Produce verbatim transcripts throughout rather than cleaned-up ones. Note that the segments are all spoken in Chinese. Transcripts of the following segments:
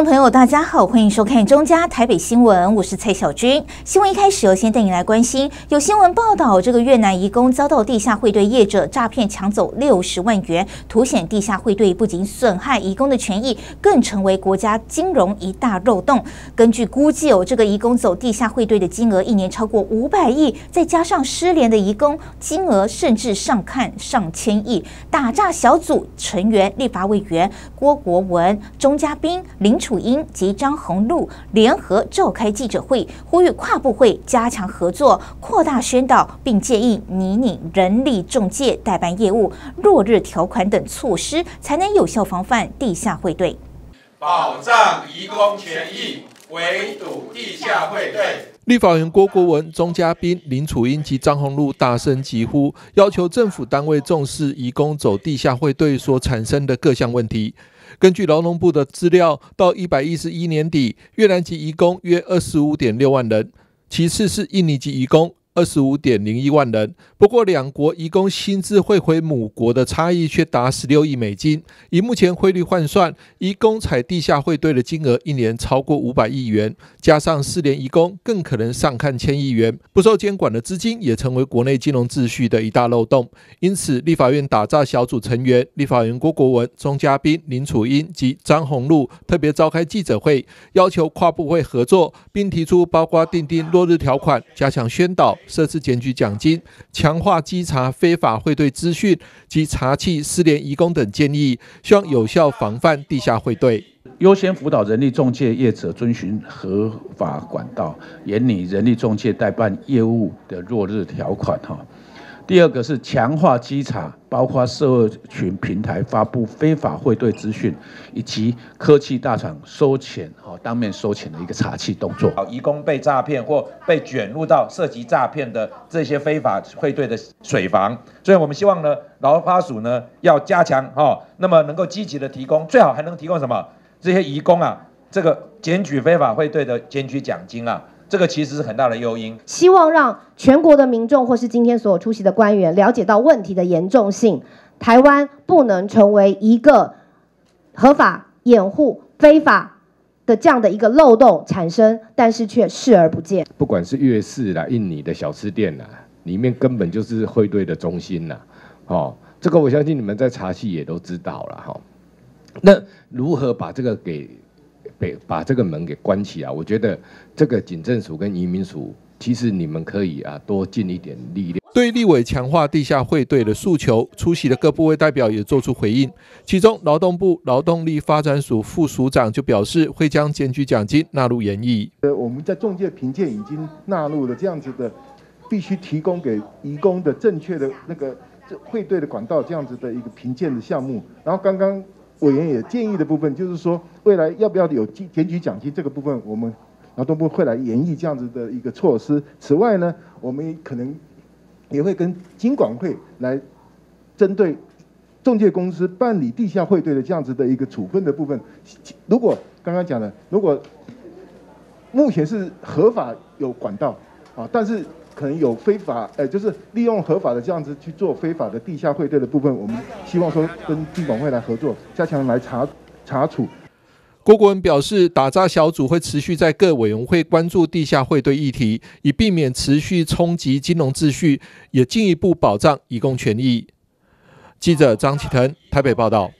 众朋友，大家好，欢迎收看中嘉台北新闻，我是蔡小军。新闻一开始，先带你来关心，有新闻报道，这个越南移工遭到地下汇兑业者诈骗抢走六十万元，凸显地下汇兑不仅损害移工的权益，更成为国家金融一大漏洞。根据估计，哦，这个移工走地下汇兑的金额一年超过五百亿，再加上失联的移工，金额甚至上看上千亿。打诈小组成员立法委员郭国文、钟嘉宾、林楚英及张宏禄联合召开记者会，呼吁跨部会加强合作，扩大宣导，并建议拟拟人力中介代办业务、落日条款等措施，才能有效防范地下汇兑， 保障移工权益，围堵地下汇兑。 立法委员郭国文、钟嘉宾、林楚英及张宏禄大声疾呼，要求政府单位重视移工走地下汇兑所产生的各项问题。根据劳动部的资料，到一百一十一年底，越南籍移工约二十五点六万人，其次是印尼籍移工二十五点零一万人。不过，两国移工薪资汇回母国的差异却达十六亿美金。以目前汇率换算，移工采地下汇兑的金额一年超过五百亿元，加上失联移工，更可能上看千亿元。不受监管的资金也成为国内金融秩序的一大漏洞。因此，立法院打诈小组成员立法委员郭国文、钟嘉宾、林楚英及张宏禄特别召开记者会，要求跨部会合作，并提出包括订定落日条款、加强宣导、设置检举奖金、强化稽查非法汇兑资讯及查缉失联移工等建议，希望有效防范地下汇兑。 优先辅导人力仲介业者遵循合法管道，研拟人力仲介代办业务的落日条款。第二个是强化稽查，包括社群平台发布非法汇兑资讯，以及科技大厂收钱、当面收钱的一个查缉动作。 移工被诈骗或被卷入到涉及诈骗的这些非法汇兑的水房，所以我们希望呢，劳发署呢要加强哈，那么能够积极的提供，最好还能提供什么？这些移工啊，这个检举非法汇兑的检举奖金啊。这个其实是很大的诱因， 希望让全国的民众或是今天所有出席的官员了解到问题的严重性。台湾不能成为一个合法掩护非法的这样的一个漏洞产生，但是却视而不见。 不管是粤式啦、印尼的小吃店啦，里面根本就是汇兑的中心啦。哦，这个我相信你们在查系也都知道了哈。那如何把这个给？把这个门给关起来，我觉得这个警政署跟移民署，其实你们可以啊多尽一点力量。 对立委强化地下汇兑的诉求，出席的各部会代表也做出回应。其中，劳动部劳动力发展署副署长就表示，会将检举奖金纳入研议。 呃，我们在仲介评鉴已经纳入了这样子的，必须提供给移工的正确的那个汇兑的管道这样子的一个评鉴的项目。然后刚刚委员也建议的部分，就是说未来要不要有检举奖金这个部分，我们劳动部会来研议这样子的一个措施。此外呢，我们可能也会跟金管会来针对仲介公司办理地下汇兑的这样子的一个处分的部分。如果刚刚讲的，如果目前是合法有管道啊，但是可能有非法，呃，就是利用合法的这样子去做非法的地下汇兑的部分，我们希望说跟金管会来合作，加强来查查处。 郭国文表示，打诈小组会持续在各委员会关注地下汇兑议题，以避免持续冲击金融秩序，也进一步保障移工权益。记者张启腾台北报道。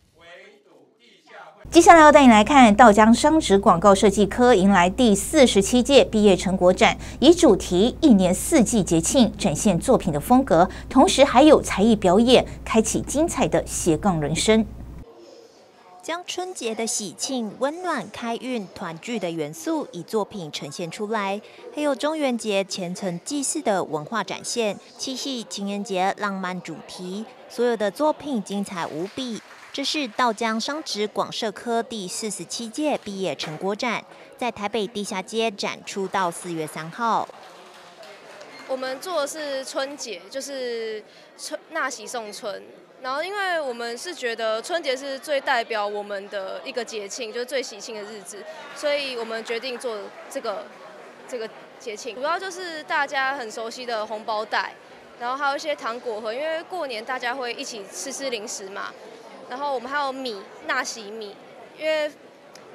接下来要带你来看道江商职广告设计科迎来第四十七届毕业成果展，以主题一年四季节庆展现作品的风格，同时还有才艺表演，开启精彩的斜杠人生。 将春节的喜庆、温暖、开运、团聚的元素以作品呈现出来，还有中元节虔诚祭祀的文化展现，七夕情人节浪漫主题，所有的作品精彩无比。这是道江商职广设科第四十七届毕业成果展，在台北地下街展出到四月三号。 我们做的是春节，就是春纳喜送春。然后，因为我们是觉得春节是最代表我们的一个节庆，就是最喜庆的日子，所以我们决定做这个这个节庆。主要就是大家很熟悉的红包袋，然后还有一些糖果盒，因为过年大家会一起吃吃零食嘛。然后我们还有米，纳喜米，因为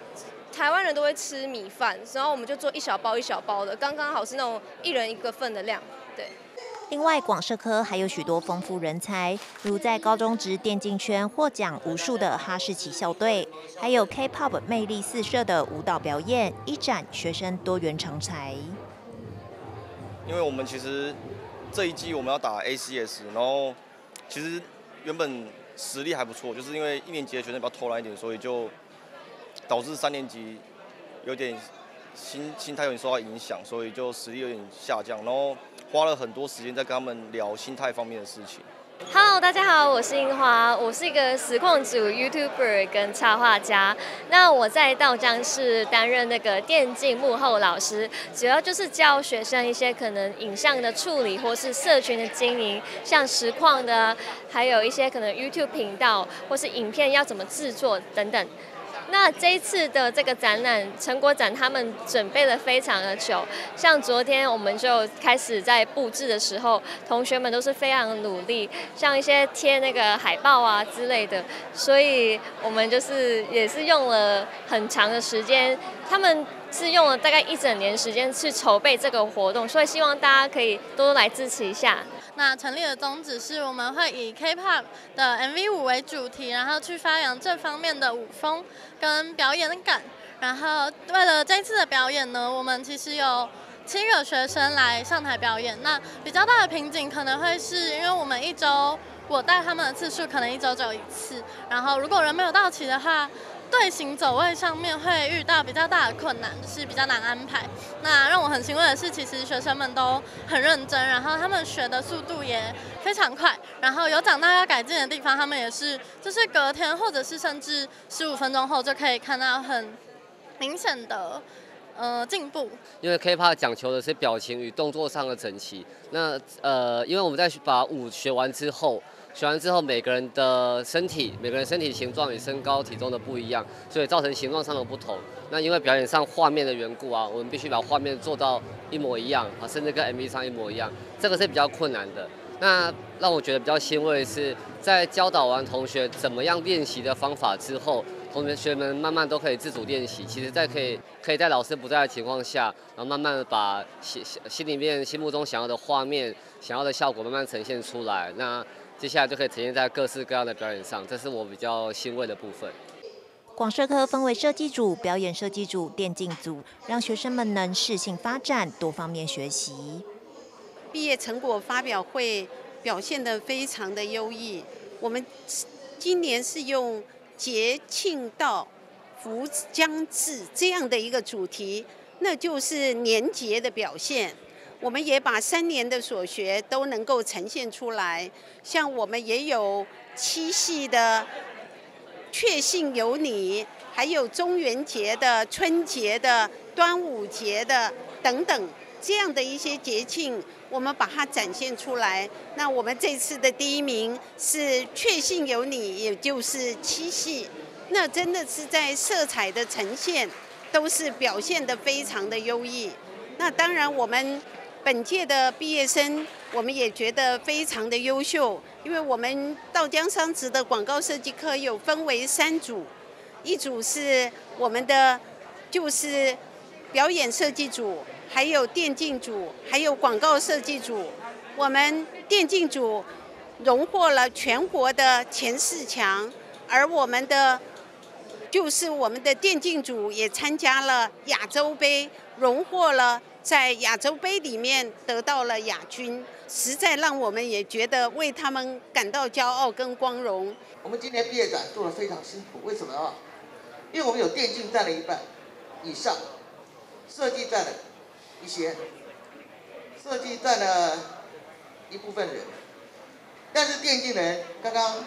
台湾人都会吃米饭，然后我们就做一小包一小包的，刚刚好是那种一人一个份的量。对。 另外，广社科还有许多丰富人才，如在高中职电竞圈获奖无数的哈士奇校队，还有 K-pop 魅力四射的舞蹈表演，一展学生多元长才。 因为我们其实这一季我们要打 A C S， 然后其实原本实力还不错，就是因为一年级的学生比较偷懒一点，所以就导致三年级有点心心态有点受到影响，所以就实力有点下降，然后花了很多时间在跟他们聊心态方面的事情。 Hello， 大家好，我是樱花，我是一个实况组 YouTuber 跟插画家。那我在道江市担任那个电竞幕后老师，主要就是教学生一些可能影像的处理或是社群的经营，像实况的，还有一些可能 YouTube 频道或是影片要怎么制作等等。那这一次的这个展览成果展，他们准备了非常的久。像昨天我们就开始在布置的时候，同学们都是非常努力，像一些贴那个海报啊之类的，所以我们就是也是用了很长的时间，他们是用了大概一整年时间去筹备这个活动，所以希望大家可以多多来支持一下。 那成立的宗旨是我们会以 K-pop 的 M V 舞为主题，然后去发扬这方面的舞风跟表演感。然后为了这次的表演呢，我们其实有七个学生来上台表演。那比较大的瓶颈可能会是因为我们一周我带他们的次数可能一周只有一次，然后如果人没有到齐的话，队形走位上面会遇到比较大的困难，就是比较难安排。那让我很欣慰的是，其实学生们都很认真，然后他们学的速度也非常快，然后有长大要改进的地方，他们也是就是隔天或者是甚至十五分钟后就可以看到很明显的呃进步。 因为 K-pop 讲求的是表情与动作上的整齐。那呃，因为我们在把舞学完之后。学完之后，每个人的身体、每个人身体形状与身高、体重的不一样，所以造成形状上的不同。那因为表演上画面的缘故啊，我们必须把画面做到一模一样啊，甚至跟 M V 上一模一样，这个是比较困难的。那让我觉得比较欣慰的是，在教导完同学怎么样练习的方法之后，同学们慢慢都可以自主练习。其实，在可以可以在老师不在的情况下，然后慢慢的把心心里面、心目中想要的画面、想要的效果慢慢呈现出来。那接下来就可以呈现在各式各样的表演上，这是我比较欣慰的部分。 广社科分为设计组、表演设计组、电竞组，让学生们能适性发展，多方面学习。 毕业成果发表会表现得非常的优异。我们今年是用节庆到福将至这样的一个主题，那就是年节的表现。我们也把三年的所学都能够呈现出来，像我们也有七夕的确信有你，还有中元节的、春节的、端午节的等等这样的一些节庆，我们把它展现出来。那我们这次的第一名是确信有你，也就是七夕，那真的是在色彩的呈现都是表现得非常的优异。那当然我们本届的毕业生，我们也觉得非常的优秀，因为我们道江商职的广告设计科有分为三组，一组是我们的就是表演设计组，还有电竞组，还有广告设计组。我们电竞组荣获了全国的前四强，而我们的就是我们的电竞组也参加了亚洲杯，荣获了。在亚洲杯里面得到了亚军，实在让我们也觉得为他们感到骄傲跟光荣。 我们今年毕业展做得非常辛苦，为什么啊？因为我们有电竞占了一半以上，设计占了一些，设计占了一部分人，但是电竞人刚刚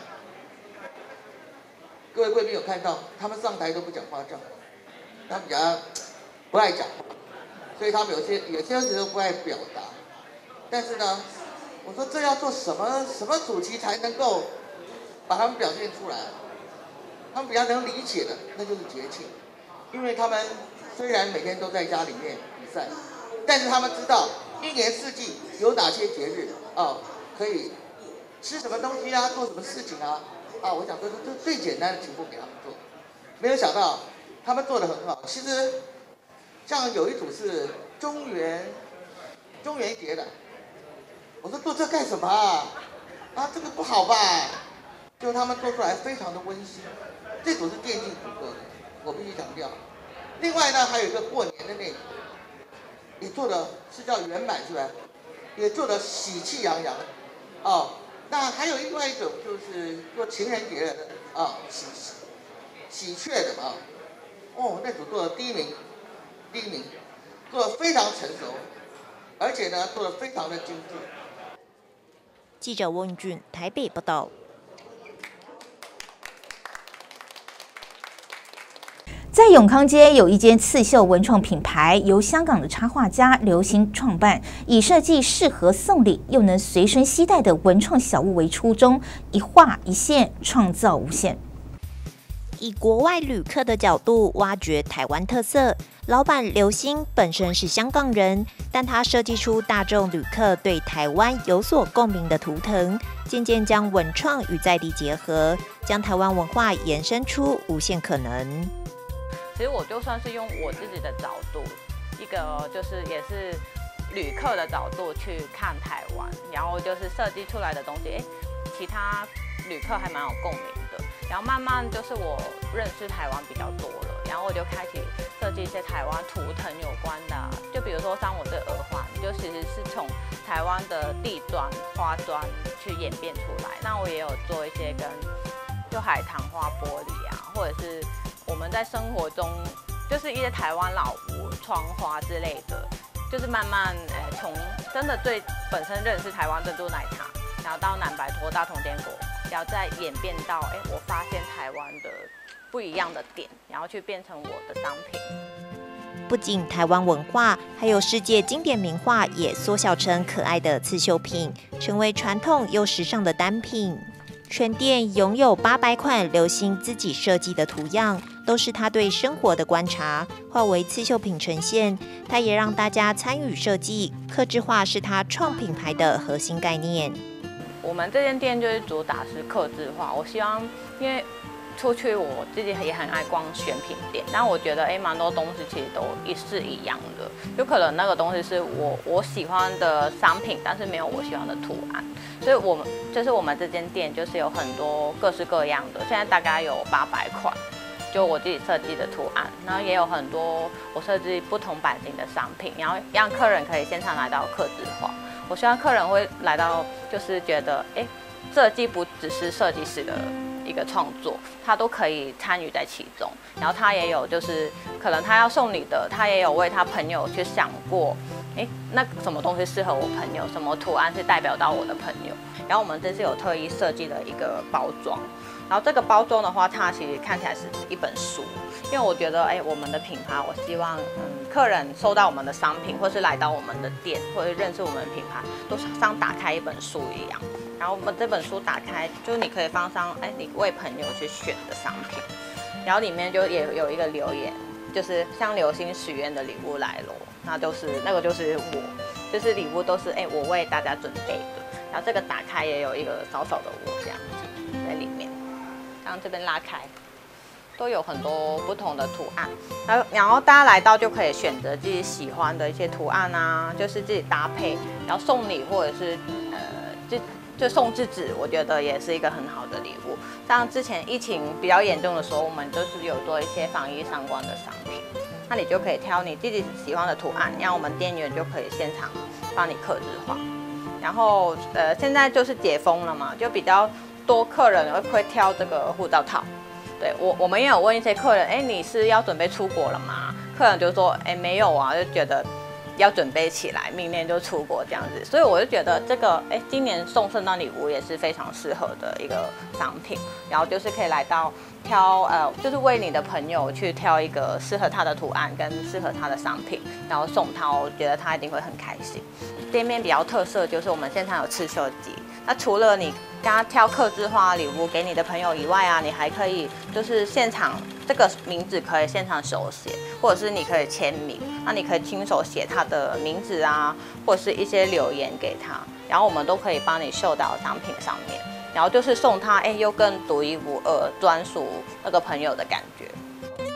各位贵宾有看到，他们上台都不讲话仗，他们比较不爱讲话。所以他们有些有些时候不爱表达，但是呢，我说这要做什么什么主题才能够把他们表现出来？他们比较能理解的，那就是节庆，因为他们虽然每天都在家里面比赛，但是他们知道一年四季有哪些节日啊，可以吃什么东西啊，做什么事情啊，啊，我想这是这最简单的题目给他们做，没有想到他们做得很好。其实像有一组是中元中元节的，我说做这干什么啊？啊，这个不好吧？就他们做出来非常的温馨。这组是电竞组做的，我必须强调。另外呢，还有一个过年的那组，也做的是叫圆满是吧？也做的喜气洋洋。哦，那还有另外一种就是做情人节的啊，喜喜鹊的啊。哦，那组做的第一名，第一名，做的非常成熟，而且呢做的非常的精致。 记者温俊台北报道。 在永康街有一间刺绣文创品牌，由香港的插画家刘星创办，以设计适合送礼又能随身携带的文创小物为初衷，一画一线，创造无限。 以国外旅客的角度挖掘台湾特色，老板刘星本身是香港人，但他设计出大众旅客对台湾有所共鸣的图腾，渐渐将文创与在地结合，将台湾文化延伸出无限可能。 其实我就算是用我自己的角度，一个就是也是旅客的角度去看台湾，然后就是设计出来的东西，哎，其他旅客还蛮有共鸣的。然后慢慢就是我认识台湾比较多了，然后我就开始设计一些台湾图腾有关的，就比如说像我这耳环，就其实是从台湾的地砖、花砖去演变出来。那我也有做一些跟就海棠花玻璃啊，或者是我们在生活中就是一些台湾老屋、窗花之类的，就是慢慢呃从真的最本身认识台湾珍珠奶茶，然后到南白拖、大同坚果，然后再演变到哎我发现台湾的不一样的点，然后去变成我的商品。 不仅台湾文化，还有世界经典名画也缩小成可爱的刺绣品，成为传统又时尚的单品。全店拥有八百款刘星自己设计的图样，都是他对生活的观察，化为刺绣品呈现。他也让大家参与设计，客制化是他创品牌的核心概念。 我们这间店就是主打是客制化，我希望因为出去我自己也很爱逛选品店，但我觉得哎，蛮多东西其实都一是一样的，有可能那个东西是我我喜欢的商品，但是没有我喜欢的图案，所以我们就是我们这间店就是有很多各式各样的，现在大概有八百款，就我自己设计的图案，然后也有很多我设计不同版型的商品，然后让客人可以现场来到客制化。我希望客人会来到，就是觉得哎，设计不只是设计师的一个创作，他都可以参与在其中。然后他也有就是可能他要送礼的，他也有为他朋友去想过，哎，那什么东西适合我朋友，什么图案是代表到我的朋友。然后我们这次有特意设计了一个包装，然后这个包装的话，它其实看起来是一本书，因为我觉得哎，我们的品牌，我希望嗯客人收到我们的商品，或是来到我们的店，或者认识我们的品牌，都像打开一本书一样。然后我们这本书打开，就是你可以放上哎你为朋友去选的商品，然后里面就也有一个留言，就是向流星许愿的礼物来咯，那就是那个就是我，就是礼物都是哎我为大家准备的。然后这个打开也有一个小小的我这样子在里面，然后这边拉开，都有很多不同的图案。然后然后大家来到就可以选择自己喜欢的一些图案啊，就是自己搭配，然后送礼或者是呃就。就送质纸，我觉得也是一个很好的礼物。像之前疫情比较严重的时候，我们就是有做一些防疫相关的商品，那你就可以挑你自己喜欢的图案，然后我们店员就可以现场帮你客制化。然后呃，现在就是解封了嘛，就比较多客人会会挑这个护照套。对我，我们也有问一些客人，哎，你是要准备出国了吗？客人就说，哎，没有啊，就觉得。要准备起来，明年就出国这样子，所以我就觉得这个，哎，今年送圣诞礼物也是非常适合的一个商品。然后就是可以来到挑，呃，就是为你的朋友去挑一个适合他的图案跟适合他的商品，然后送他，我觉得他一定会很开心。店面比较特色就是我们现场有刺绣机，那除了你跟他挑客制化礼物给你的朋友以外啊，你还可以就是现场这个名字可以现场手写，或者是你可以签名，那你可以亲手写他的名字啊，或者是一些留言给他，然后我们都可以帮你绣到商品上面，然后就是送他哎又更独一无二、专属那个朋友的感觉。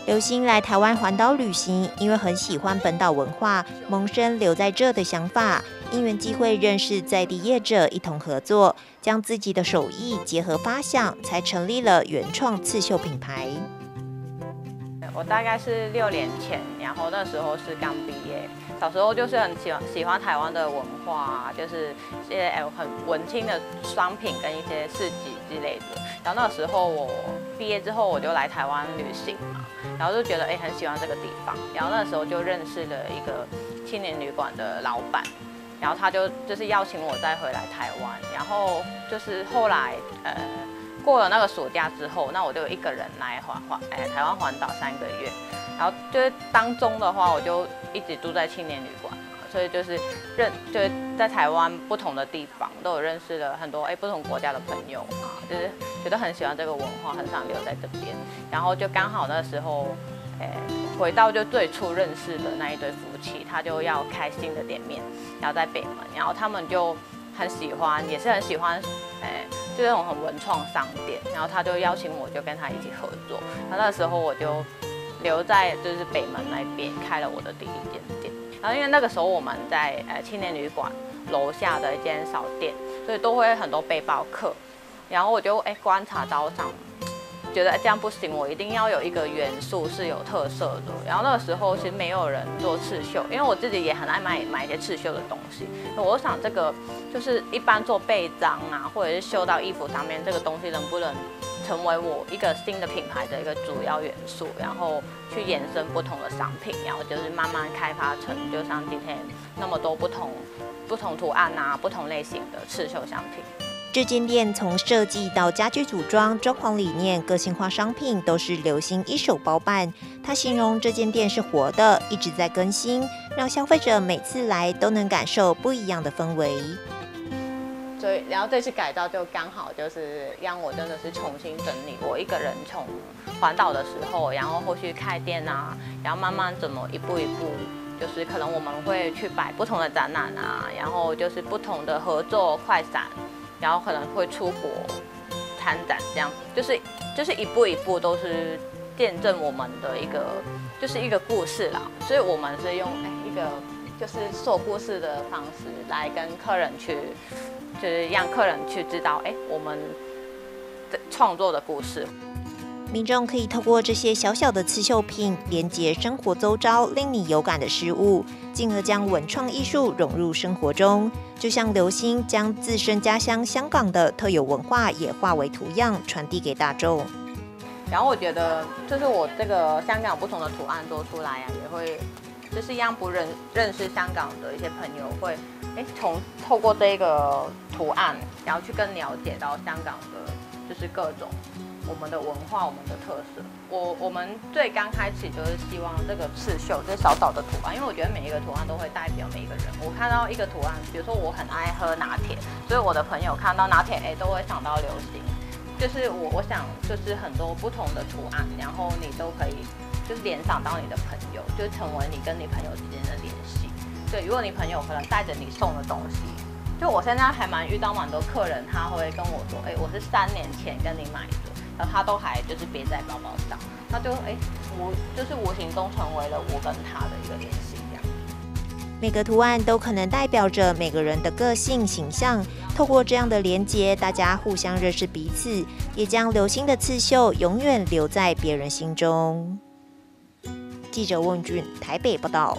刘星来台湾环岛旅行，因为很喜欢本岛文化，萌生留在这的想法。因缘机会认识在地业者，一同合作，将自己的手艺结合发想，才成立了原创刺绣品牌。 我大概是六年前，然后那时候是刚毕业，小时候就是很喜欢喜欢台湾的文化，就是一些很文青的商品跟一些市集之类的。然后那时候我毕业之后，我就来台湾旅行嘛，然后就觉得哎很喜欢这个地方，然后那时候就认识了一个青年旅馆的老板，然后他就就是邀请我再回来台湾，然后就是后来呃。过了那个暑假之后，那我就一个人来环环哎台湾环岛三个月，然后就是当中的话，我就一直住在青年旅馆，所以就是认就是在台湾不同的地方都有认识了很多哎不同国家的朋友啊，就是觉得很喜欢这个文化，很想留在这边，然后就刚好那时候哎回到就最初认识的那一对夫妻，他就要开新的店面，然后在北门，然后他们就很喜欢，也是很喜欢哎。就那种很文创商店，然后他就邀请我，就跟他一起合作。那那时候我就留在就是北门那边开了我的第一间店。然后因为那个时候我们在呃青年旅馆楼下的一间小店，所以都会很多背包客。然后我就哎观察到上，觉得这样不行，我一定要有一个元素是有特色的。然后那个时候其实没有人做刺绣，因为我自己也很爱买买一些刺绣的东西。我想这个就是一般做背章啊，或者是绣到衣服上面，这个东西能不能成为我一个新的品牌的一个主要元素，然后去延伸不同的商品，然后就是慢慢开发成就像今天那么多不同不同图案啊、不同类型的刺绣商品。 这间店从设计到家具组装、装潢理念、个性化商品都是刘星一手包办。他形容这间店是活的，一直在更新，让消费者每次来都能感受不一样的氛围。 所以，然后这次改造就刚好就是让我真的是重新整理我一个人从环岛的时候，然后后续开店啊，然后慢慢怎么一步一步。就是可能我们会去摆不同的展览啊，然后就是不同的合作快闪。然后可能会出国参展，这样就是就是一步一步都是见证我们的一个就是一个故事啦，所以我们是用哎一个就是说故事的方式来跟客人去，就是让客人去知道哎我们的创作的故事。 民众可以透过这些小小的刺绣品，连接生活周遭令你有感的事物，进而将文创艺术融入生活中。就像刘星将自身家乡香港的特有文化也化为图样，传递给大众。 然后我觉得，就是我这个香港不同的图案做出来啊，也会就是让不认认识香港的一些朋友会，哎，从透过这个图案，然后去更了解到香港的，就是各种。我们的文化，我们的特色，我我们最刚开始就是希望这个刺绣，这小小的图案，因为我觉得每一个图案都会代表每一个人。我看到一个图案，比如说我很爱喝拿铁，所以我的朋友看到拿铁，哎，都会想到流行。就是我我想，就是很多不同的图案，然后你都可以就是联想到你的朋友，就成为你跟你朋友之间的联系。对，如果你朋友可能带着你送的东西。就我现在还蛮遇到蛮多客人，他会跟我说，哎，我是三年前跟你买的，然后他都还就是别在包包上，那就哎，无就是无形中成为了我跟他的一个联系这样。 每个图案都可能代表着每个人的个性形象，透过这样的连结，大家互相认识彼此，也将刘星的刺绣永远留在别人心中。记者问俊，台北报道。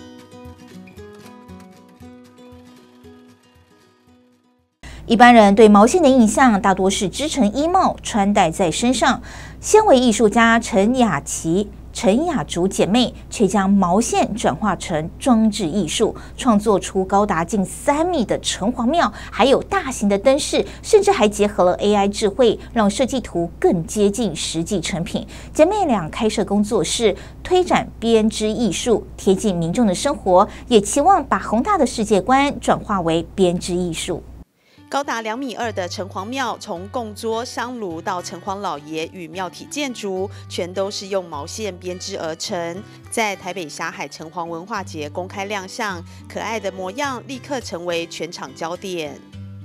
一般人对毛线的印象大多是织成衣帽，穿戴在身上。纤维艺术家陈雅琪、陈雅竹姐妹却将毛线转化成装置艺术，创作出高达近三米的城隍庙，还有大型的灯饰，甚至还结合了 A I 智慧，让设计图更接近实际成品。姐妹俩开设工作室，推展编织艺术，贴近民众的生活，也期望把宏大的世界观转化为编织艺术。 高达两米二的城隍庙，从供桌、香炉到城隍老爷与庙体建筑，全都是用毛线编织而成。在台北霞海城隍文化节公开亮相，可爱的模样立刻成为全场焦点。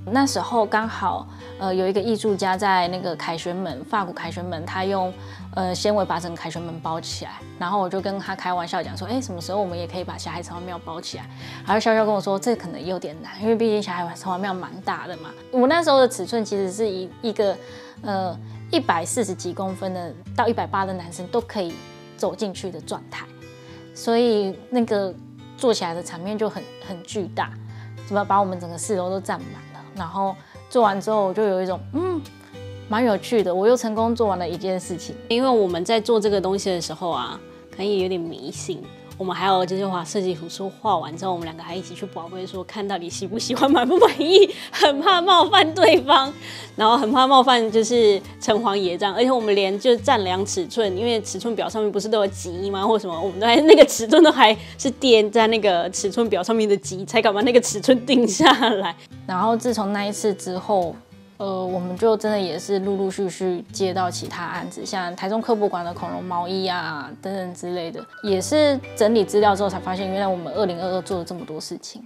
那时候刚好呃有一个艺术家在那个凯旋门，法国凯旋门，他用呃纤维把整个凯旋门包起来，然后我就跟他开玩笑讲说，哎，什么时候我们也可以把霞海城隍庙包起来？然后笑笑跟我说，这可能有点难，因为毕竟霞海城隍庙蛮大的嘛。我那时候的尺寸其实是一一个呃一百四十几公分的到一百八的男生都可以走进去的状态，所以那个做起来的场面就很很巨大，怎么把我们整个四楼都占满了。然后做完之后，我就有一种嗯。蛮有趣的，我又成功做完了一件事情。 因为我们在做这个东西的时候啊，可能也有点迷信。我们还有就是画设计图，说画完之后，我们两个还一起去宝贝说，看到底喜不喜欢、满不满意，很怕冒犯对方，然后很怕冒犯就是城隍爷这样。而且我们连就丈量尺寸，因为尺寸表上面不是都有级吗，或什么，我们都还那个尺寸都还是垫在那个尺寸表上面的级，才敢把那个尺寸定下来。 然后自从那一次之后。呃，我们就真的也是陆陆续续接到其他案子，像台中科博馆的恐龙毛衣啊等等之类的，也是整理资料之后才发现，原来我们二零二二做了这么多事情。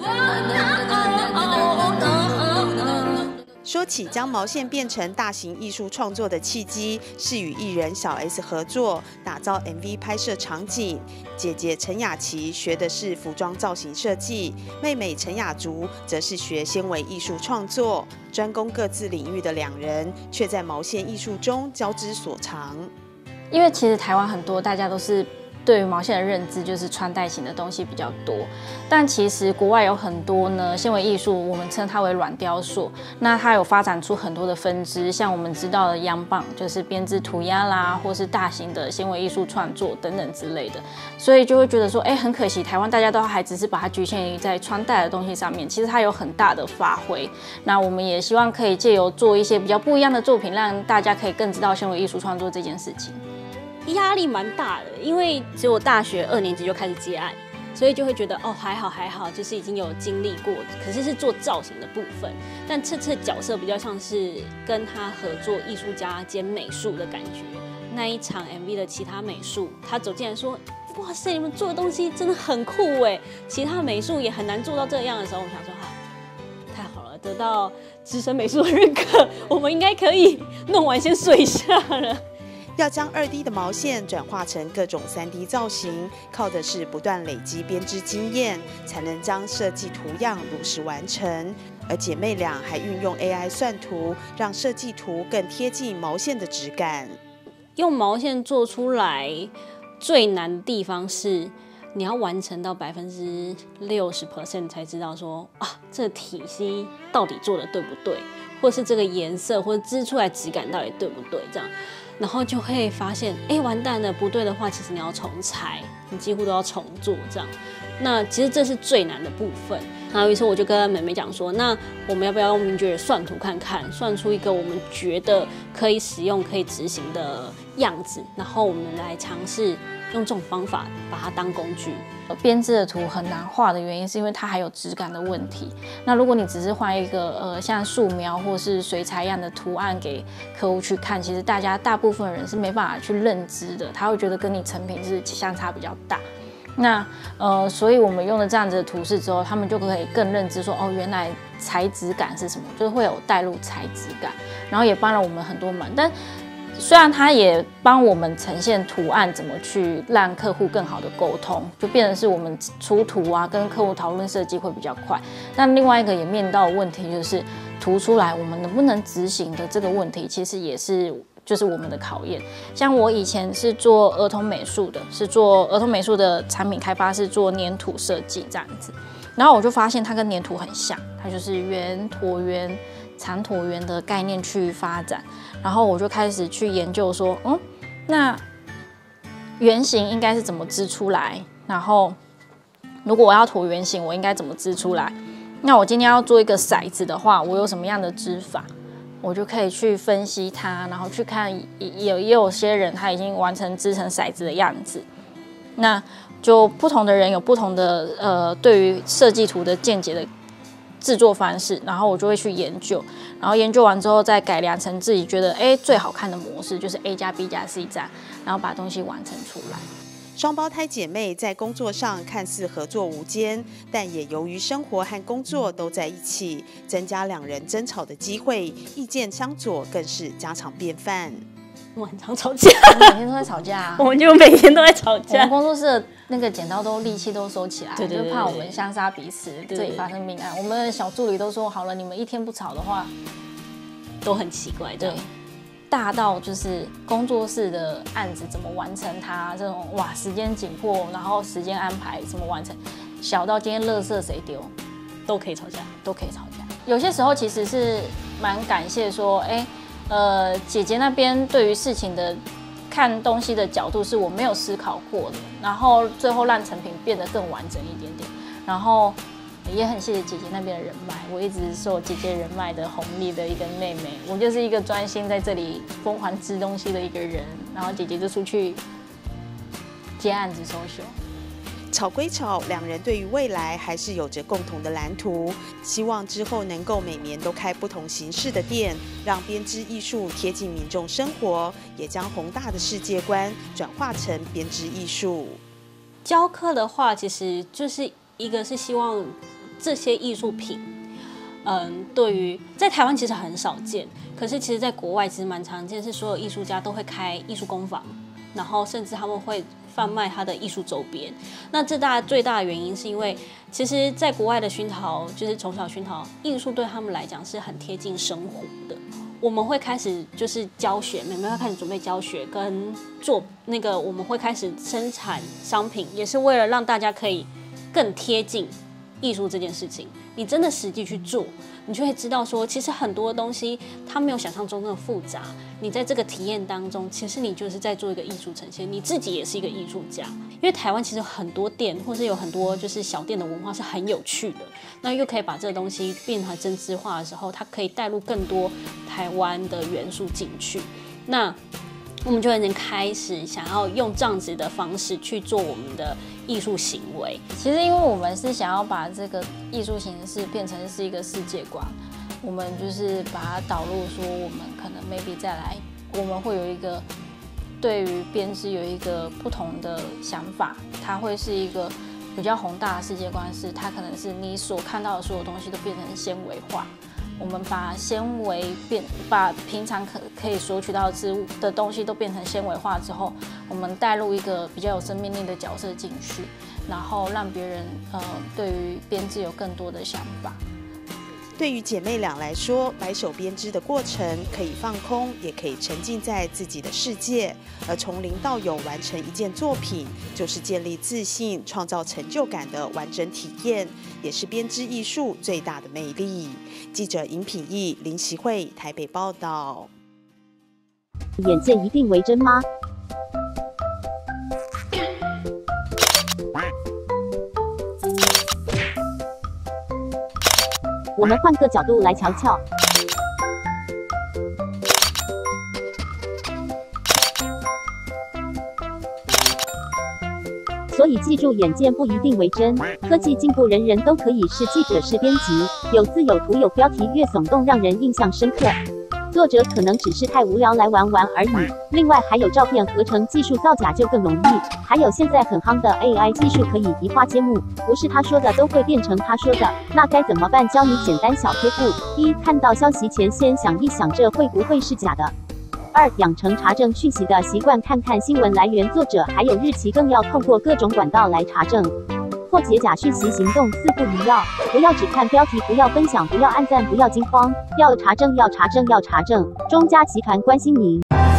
说起将毛线变成大型艺术创作的契机，是与艺人小 S 合作打造 M V 拍摄场景。姐姐陈雅琪学的是服装造型设计，妹妹陈雅竹则是学纤维艺术创作。专攻各自领域的两人，却在毛线艺术中交织所长。 因为其实台湾很多大家都是对于毛线的认知就是穿戴型的东西比较多，但其实国外有很多呢纤维艺术，我们称它为软雕塑。那它有发展出很多的分支，像我们知道的央棒，就是编织涂鸦啦，或是大型的纤维艺术创作等等之类的。所以就会觉得说，哎，很可惜，台湾大家都还只是把它局限于在穿戴的东西上面，其实它有很大的发挥。那我们也希望可以借由做一些比较不一样的作品，让大家可以更知道纤维艺术创作这件事情。 压力蛮大的，因为其实我大学二年级就开始接案，所以就会觉得哦还好还好，就是已经有经历过，可是是做造型的部分。但这次角色比较像是跟他合作艺术家兼美术的感觉。那一场 M V 的其他美术，他走进来说：“哇塞，你们做的东西真的很酷哎！”其他美术也很难做到这样的时候，我想说啊，太好了，得到资深美术的认可，我们应该可以弄完先睡一下了。 要将二 D 的毛线转化成各种三 D 造型，靠的是不断累积编织经验，才能将设计图样如实完成。而姐妹俩还运用 A I 算图，让设计图更贴近毛线的质感。 用毛线做出来最难的地方是，你要完成到百分之六十 percent 才知道说啊，这个体积到底做的对不对，或是这个颜色或者织出来质感到底对不对，这样。然后就会发现，哎，完蛋了，不对的话，其实你要重裁，你几乎都要重做这样。那其实这是最难的部分。然后于是我就跟妹妹讲说，那我们要不要用明觉算图看看，算出一个我们觉得可以使用、可以执行的样子，然后我们来尝试用这种方法把它当工具。 编织的图很难画的原因是因为它还有质感的问题。那如果你只是画一个呃像素描或是水彩一样的图案给客户去看，其实大家大部分人是没办法去认知的，他会觉得跟你成品是相差比较大。那呃，所以我们用了这样子的图示之后，他们就可以更认知说，哦，原来材质感是什么，就是会有带入材质感，然后也帮了我们很多忙。但虽然它也帮我们呈现图案怎么去让客户更好的沟通，就变成是我们出图啊，跟客户讨论设计会比较快。但另外一个也面到的问题就是图出来我们能不能执行的这个问题，其实也是就是我们的考验。像我以前是做儿童美术的，是做儿童美术的产品开发，是做黏土设计这样子。然后我就发现它跟黏土很像，它就是圆椭圆、长椭圆的概念去发展。然后我就开始去研究说，嗯，那圆形应该是怎么织出来？然后如果我要椭圆形，我应该怎么织出来？那我今天要做一个骰子的话，我有什么样的织法？我就可以去分析它，然后去看也也有些人他已经完成织成骰子的样子。那就不同的人有不同的呃对于设计图的见解的制作方式，然后我就会去研究，然后研究完之后再改良成自己觉得哎最好看的模式，就是 A 加 B 加 C 这样，然后把东西完成出来。 双胞胎姐妹在工作上看似合作无间，但也由于生活和工作都在一起，增加两人争吵的机会，意见相左更是家常便饭。 我们很常吵架， 我们每天都在吵架、啊， 我们就每天都在吵架。 我们工作室的那个剪刀都利器都收起来， 对对对对， 就怕我们相杀彼此，这里发生命案。我们的小助理都说好了，你们一天不吵的话， 都很奇怪。 对，大到就是工作室的案子怎么完成它，这种哇时间紧迫，然后时间安排怎么完成，小到今天垃圾谁丢， 都可以吵架， 都可以吵架。有些时候其实是蛮感谢说，哎、欸。呃，姐姐那边对于事情的看东西的角度是我没有思考过的，然后最后让成品变得更完整一点点。然后也很谢谢姐姐那边的人脉，我一直受姐姐人脉的红利的一个妹妹，我就是一个专心在这里疯狂吃东西的一个人，然后姐姐就出去接案子收秀。 吵归吵，两人对于未来还是有着共同的蓝图，希望之后能够每年都开不同形式的店，让编织艺术贴近民众生活，也将宏大的世界观转化成编织艺术。 教课的话，其实就是一个是希望这些艺术品，嗯，对于在台湾其实很少见，可是其实在国外其实蛮常见，是所有艺术家都会开艺术工坊，然后甚至他们会贩卖他的艺术周边。那这大最大的原因是因为，其实在国外的熏陶，就是从小熏陶艺术对他们来讲是很贴近生活的。我们会开始就是教学，妹妹会开始准备教学跟做那个，我们会开始生产商品，也是为了让大家可以更贴近艺术这件事情。你真的实际去做，你就会知道说，其实很多东西它没有想象中那么复杂。你在这个体验当中，其实你就是在做一个艺术呈现，你自己也是一个艺术家。因为台湾其实很多店，或是有很多就是小店的文化是很有趣的，那又可以把这个东西变成真质化的时候，它可以带入更多台湾的元素进去。那我们就已经开始想要用这样子的方式去做我们的艺术行为。 其实因为我们是想要把这个艺术形式变成是一个世界观，我们就是把它导入说，我们可能 maybe 再来，我们会有一个对于编织有一个不同的想法，它会是一个比较宏大的世界观，是它可能是你所看到的所有东西都变成纤维化。我们把纤维变，把平常可可以索取到的植物的东西都变成纤维化之后，我们带入一个比较有生命力的角色进去，然后让别人呃对于编织有更多的想法。 对于姐妹俩来说，白手编织的过程可以放空，也可以沉浸在自己的世界。而从零到有完成一件作品，就是建立自信、创造成就感的完整体验，也是编织艺术最大的魅力。记者尹品义、林习慧台北报道。 眼见一定为真吗？我们换个角度来瞧瞧。所以记住，眼见不一定为真。科技进步，人人都可以是记者、是编辑，有字有图有标题，越耸动让人印象深刻。作者可能只是太无聊来玩玩而已。另外还有照片合成技术，造假就更容易。还有现在很夯的 A I 技术，可以移花接木，不是他说的都会变成他说的，那该怎么办？教你简单小贴步：一、看到消息前先想一想，这会不会是假的？二、养成查证讯息的习惯，看看新闻来源、作者还有日期，更要透过各种管道来查证。破解假讯息行动四不一要：不要只看标题，不要分享，不要按赞，不要惊慌，要查证，要查证，要查证。中嘉集团关心您。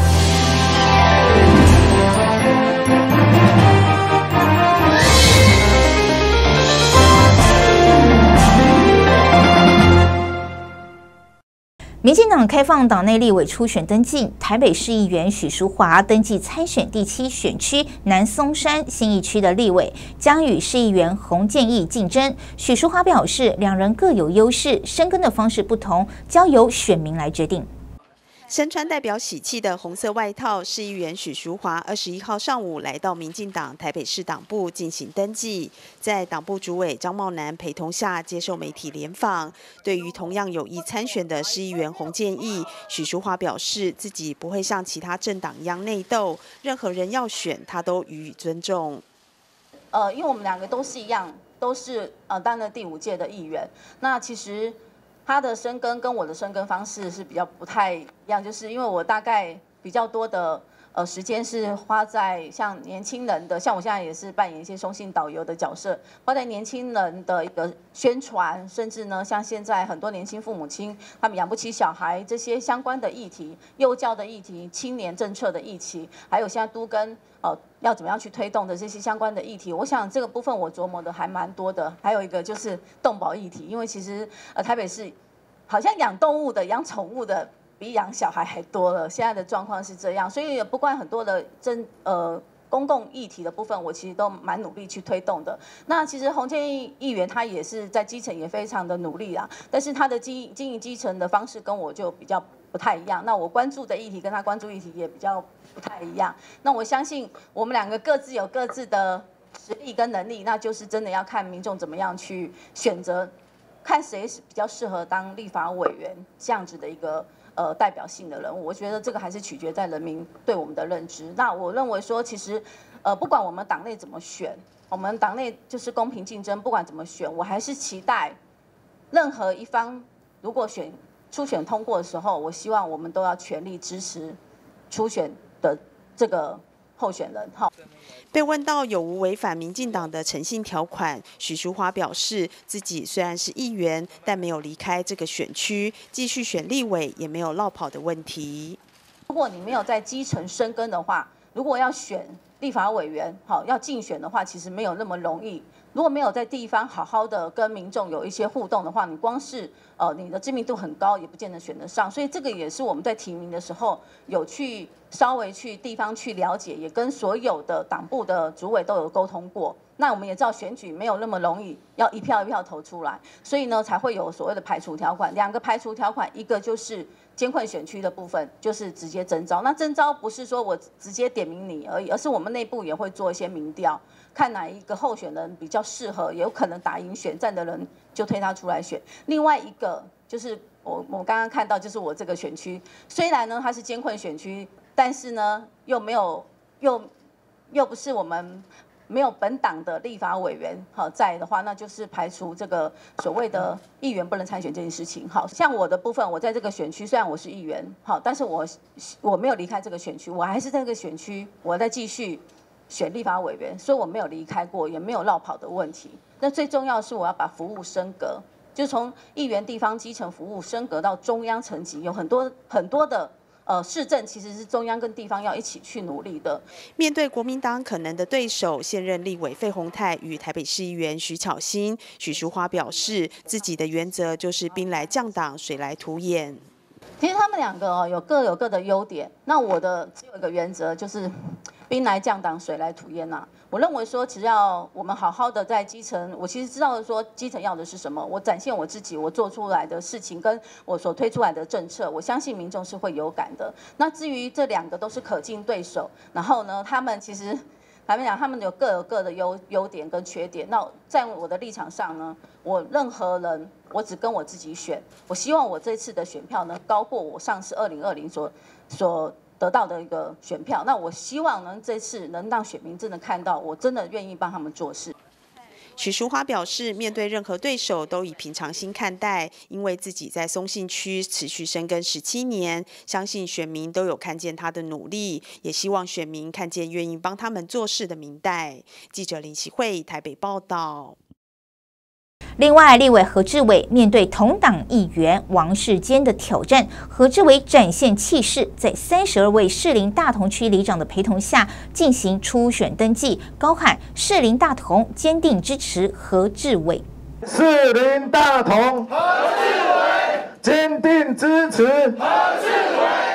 民进党开放党内立委初选登记，台北市议员许淑华登记参选第七选区南松山信义区的立委，将与市议员洪建义竞争。许淑华表示，两人各有优势，深耕的方式不同，交由选民来决定。 身穿代表喜气的红色外套，市议员许淑华二十一号上午来到民进党台北市党部进行登记，在党部主委张茂南陪同下接受媒体联访。对于同样有意参选的市议员洪建义，许淑华表示自己不会像其他政党一样内斗，任何人要选他都予以尊重。 呃，因为我们两个都是一样，都是呃担任第五届的议员，那其实。他的深耕跟我的深耕方式是比较不太一样，就是因为我大概比较多的呃时间是花在像年轻人的，像我现在也是扮演一些松信导游的角色，花在年轻人的一个宣传，甚至呢像现在很多年轻父母亲他们养不起小孩这些相关的议题，幼教的议题、青年政策的议题，还有现在都跟呃要怎么样去推动的这些相关的议题，我想这个部分我琢磨的还蛮多的。还有一个就是动保议题，因为其实呃台北市好像养动物的、养宠物的比养小孩还多了，现在的状况是这样，所以不管很多的政呃公共议题的部分，我其实都蛮努力去推动的。那其实洪建义议员他也是在基层也非常的努力啦，但是他的经经营基层的方式跟我就比较不太一样。那我关注的议题跟他关注议题也比较不太一样。那我相信我们两个各自有各自的实力跟能力，那就是真的要看民众怎么样去选择，看谁是比较适合当立法委员这样子的一个呃代表性的人物。我觉得这个还是取决在人民对我们的认知。那我认为说，其实呃不管我们党内怎么选，我们党内就是公平竞争，不管怎么选，我还是期待任何一方如果选初选通过的时候，我希望我们都要全力支持初选的这个候选人。好。 被问到有无违反民进党的诚信条款，许淑华表示，自己虽然是议员，但没有离开这个选区，继续选立委也没有落跑的问题。 如果你没有在基层深耕的话，如果要选立法委员，好要竞选的话，其实没有那么容易。如果没有在地方好好的跟民众有一些互动的话，你光是呃你的知名度很高，也不见得选得上。所以这个也是我们在提名的时候有去稍微去地方去了解，也跟所有的党部的主委都有沟通过。那我们也知道选举没有那么容易，要一票一票投出来，所以呢才会有所谓的排除条款。两个排除条款，一个就是艰困选区的部分，就是直接征召。那征召不是说我直接点名你而已，而是我们内部也会做一些民调，看哪一个候选人比较适合，也有可能打赢选战的人就推他出来选。另外一个就是我我刚刚看到，就是我这个选区，虽然呢它是艰困选区，但是呢又没有又又不是我们。没有本党的立法委员好在的话，那就是排除这个所谓的议员不能参选这件事情。好像我的部分，我在这个选区，虽然我是议员，好，但是我我没有离开这个选区，我还是在这个选区，我在继续选立法委员，所以我没有离开过，也没有落跑的问题。那最重要的是，我要把服务升格，就从议员地方基层服务升格到中央层级，有很多很多的。呃，市政其实是中央跟地方要一起去努力的。 面对国民党可能的对手，现任立委费鸿泰与台北市议员徐巧芯，许淑华表示，自己的原则就是兵来将挡，水来土掩。 其实他们两个哦，有各有各的优点。那我的只有一个原则，就是兵来将挡，水来土掩呐。我认为说，只要我们好好的在基层，我其实知道说基层要的是什么，我展现我自己，我做出来的事情跟我所推出来的政策，我相信民众是会有感的。那至于这两个都是可敬对手，然后呢，他们其实坦白讲，他们有各有各的优优点跟缺点。那在我的立场上呢，我任何人，我只跟我自己选。我希望我这次的选票呢，高过我上次二零二零所所。得到的一个选票，那我希望呢，这次能让选民真的看到，我真的愿意帮他们做事。 许淑华表示，面对任何对手都以平常心看待，因为自己在松信区持续深耕十七年，相信选民都有看见他的努力，也希望选民看见愿意帮他们做事的民代。记者林启慧台北报道。 另外，立委何志伟面对同党议员王世坚的挑战，何志伟展现气势，在三十二位士林大同区里长的陪同下进行初选登记，高喊士林大同坚定支持何志伟。 士林大同何志伟坚定支持何志伟。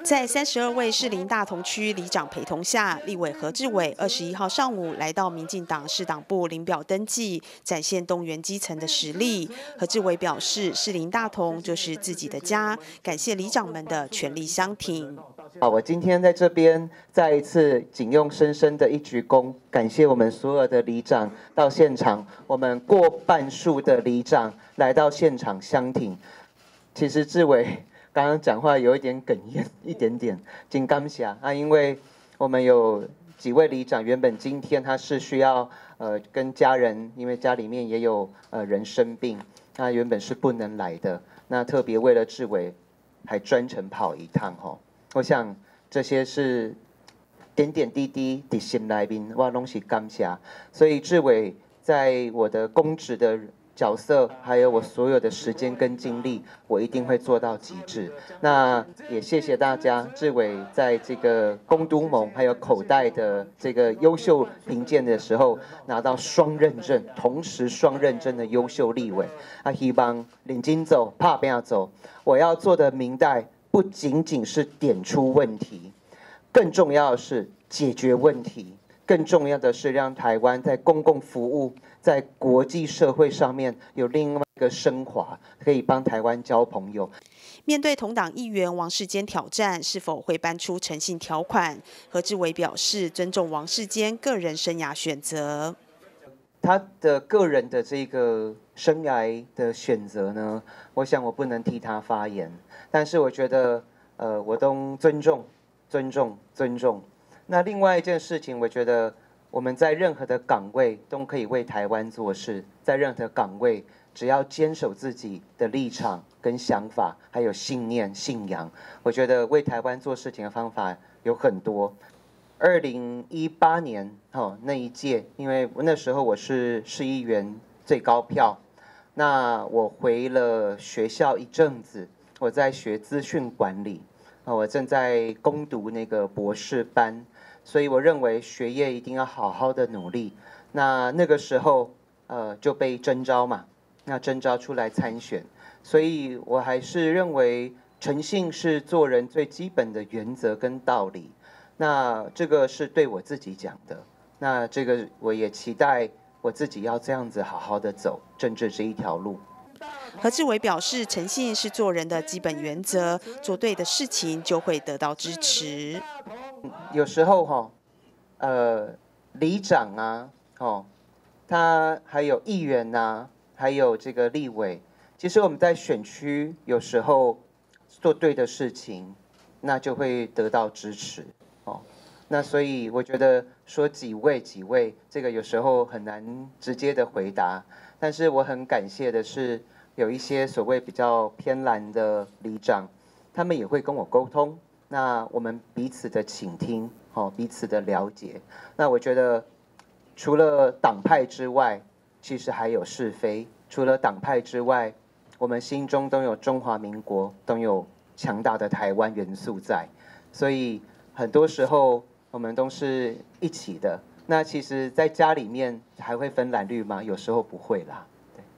在三十二位士林大同区里长陪同下，立委何志伟二十一号上午来到民进党市党部领表登记，展现动员基层的实力。何志伟表示，士林大同就是自己的家，感谢里长们的全力相挺。 好，我今天在这边再一次仅用深深的一鞠躬，感谢我们所有的里长到现场，我们过半数的里长来到现场相挺。其实志伟刚刚讲话有一点哽咽，一点点，真感谢啊！因为我们有几位里长，原本今天他是需要呃跟家人，因为家里面也有呃人生病，那原本是不能来的。那特别为了志伟，还专程跑一趟吼。我想这些是点点滴滴的心来宾，我拢是感谢。所以志伟在我的公职的角色，还有我所有的时间跟精力，我一定会做到极致。那也谢谢大家，志伟在这个公都盟还有口袋的这个优秀评鉴的时候，拿到双认证，同时双认证的优秀立委。啊，希望领金走，怕不要走。我要做的民代不仅仅是点出问题，更重要的是解决问题。更重要的是，让台湾在公共服务、在国际社会上面有另外一个升华，可以帮台湾交朋友。 面对同党议员王世坚挑战，是否会搬出诚信条款？何志伟表示尊重王世坚个人生涯选择。 他的个人的这个生涯的选择呢，我想我不能替他发言，但是我觉得，呃，我都尊重、尊重、尊重。那另外一件事情，我觉得我们在任何的岗位都可以为台湾做事，在任何岗位只要坚守自己的立场跟想法，还有信念、信仰，我觉得为台湾做事情的方法有很多。二零一八年哦那一届，因为那时候我是市议员最高票，那我回了学校一阵子，我在学资讯管理，我正在攻读那个博士班。所以我认为学业一定要好好的努力。那那个时候，呃，就被征召嘛，那征召出来参选。所以我还是认为诚信是做人最基本的原则跟道理。那这个是对我自己讲的。那这个我也期待我自己要这样子好好的走政治这一条路。 何志伟表示，诚信是做人的基本原则，做对的事情就会得到支持。 有时候哈，呃，里长啊，哦，他还有议员呐，还有这个立委，其实我们在选区有时候做对的事情，那就会得到支持哦。那所以我觉得说几位几位，这个有时候很难直接的回答，但是我很感谢的是，有一些所谓比较偏蓝的里长，他们也会跟我沟通。那我们彼此的倾听，哦，彼此的了解。那我觉得，除了党派之外，其实还有是非。除了党派之外，我们心中都有中华民国，都有强大的台湾元素在。所以很多时候我们都是一起的。那其实，在家里面还会分蓝绿吗？有时候不会啦。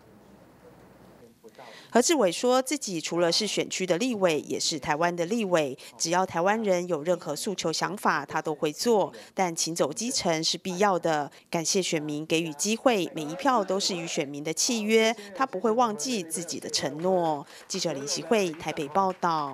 何志伟说自己除了是选区的立委，也是台湾的立委。只要台湾人有任何诉求想法，他都会做。但请走基层是必要的。感谢选民给予机会，每一票都是与选民的契约，他不会忘记自己的承诺。记者林习慧台北报道。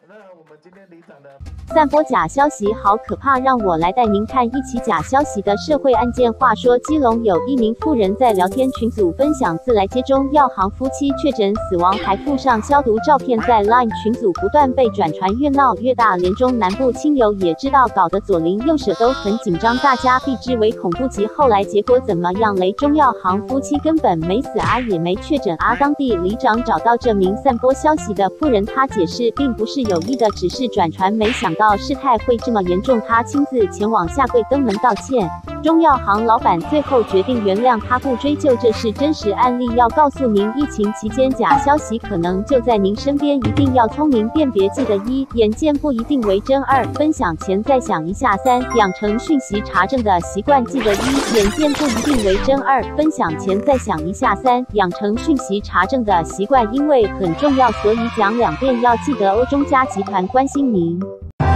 散播假消息好可怕，让我来带您看一起假消息的社会案件。话说，基隆有一名妇人在聊天群组分享自来接中药行夫妻确诊死亡，还附上消毒照片，在 Line 群组不断被转传，越闹越大。连中南部亲友也知道，搞得左邻右舍都很紧张，大家避之唯恐不及。后来结果怎么样嘞？中药行夫妻根本没死啊，也没确诊啊。当地里长找到这名散播消息的妇人，他解释并不是有意的，只是转传，没想到事态会这么严重，他亲自前往下跪登门道歉。中药行老板最后决定原谅他，不追究，这是真实案例。要告诉您，疫情期间假消息可能就在您身边，一定要聪明辨别。记得一，眼见不一定为真；二，分享前再想一下；三，养成讯息查证的习惯。记得一，眼见不一定为真；二，分享前再想一下；三，养成讯息查证的习惯，因为很重要，所以讲两遍。要记得哦。中嘉集团关心您。